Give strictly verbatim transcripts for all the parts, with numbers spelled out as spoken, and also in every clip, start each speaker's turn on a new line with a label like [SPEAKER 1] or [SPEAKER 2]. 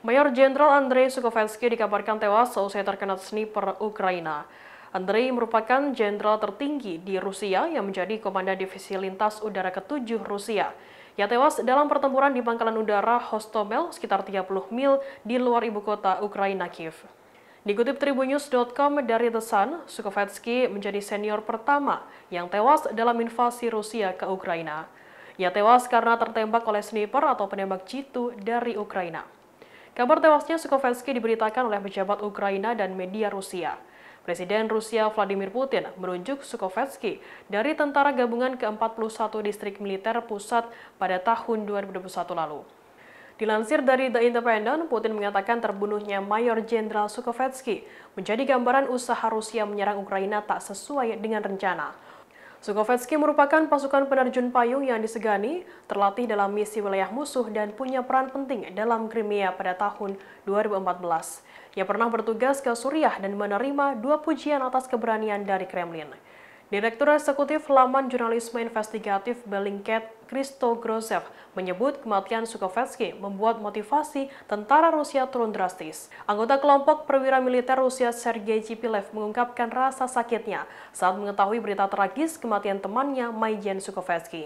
[SPEAKER 1] Mayor Jenderal Andrei Sukhovetsky dikabarkan tewas seusai terkena sniper Ukraina. Andrei merupakan jenderal tertinggi di Rusia yang menjadi komandan divisi lintas udara ketujuh Rusia. Ia tewas dalam pertempuran di pangkalan udara Hostomel sekitar tiga puluh mil di luar ibu kota Ukraina, Kiev. Dikutip tribunnews dot com dari The Sun, Sukhovetsky menjadi senior pertama yang tewas dalam invasi Rusia ke Ukraina. Ia tewas karena tertembak oleh sniper atau penembak jitu dari Ukraina. Kabar tewasnya Sukhovetsky diberitakan oleh pejabat Ukraina dan media Rusia. Presiden Rusia Vladimir Putin menunjuk Sukhovetsky dari Tentara Gabungan ke empat puluh satu Distrik Militer Pusat pada tahun dua ribu dua puluh satu lalu. Dilansir dari The Independent, Putin mengatakan terbunuhnya Mayor Jenderal Sukhovetsky menjadi gambaran usaha Rusia menyerang Ukraina tak sesuai dengan rencana. Sukhovetsky merupakan pasukan penerjun payung yang disegani, terlatih dalam misi wilayah musuh dan punya peran penting dalam Crimea pada tahun dua ribu empat belas. Ia pernah bertugas ke Suriah dan menerima dua pujian atas keberanian dari Kremlin. Direktur Eksekutif Laman Jurnalisme Investigatif Bellingcat, Christo Grozev, menyebut kematian Sukhovetsky membuat motivasi tentara Rusia turun drastis. Anggota kelompok perwira militer Rusia Sergei Chipilev mengungkapkan rasa sakitnya saat mengetahui berita tragis kematian temannya Maijen Sukhovetsky.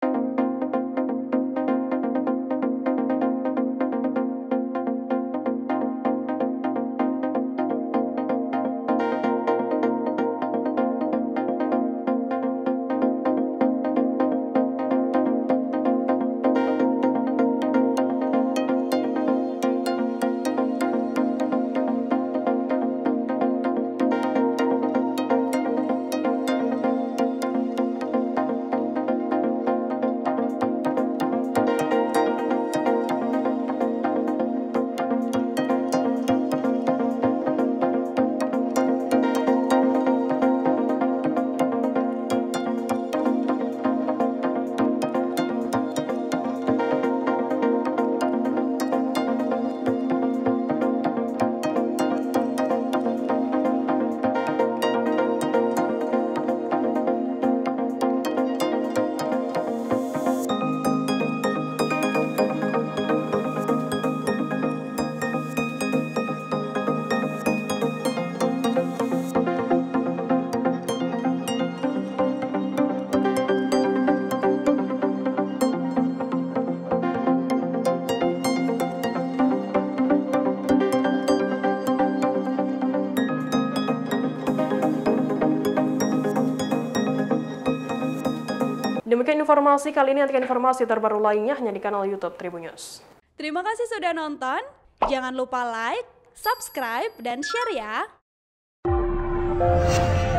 [SPEAKER 1] Demikian informasi kali ini, nantikan informasi terbaru lainnya hanya di kanal YouTube Tribunnews.
[SPEAKER 2] Terima kasih sudah nonton. Jangan lupa like, subscribe, dan share ya.